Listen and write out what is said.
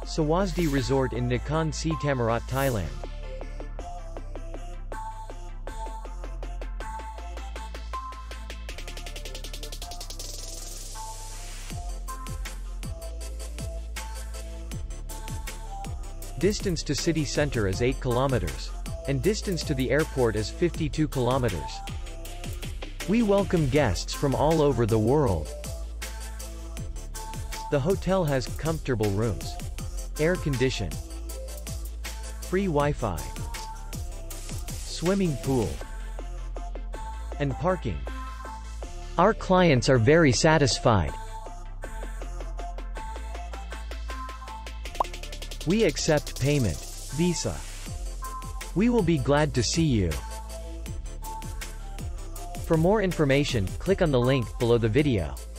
Sawasdee Resort in Nakhon Si Thammarat, Thailand. Distance to city center is 8 kilometers. And distance to the airport is 52 kilometers. We welcome guests from all over the world. The hotel has comfortable rooms, air condition, free Wi-Fi, swimming pool, and parking. Our clients are very satisfied. We accept payment, Visa. We will be glad to see you. For more information, click on the link below the video.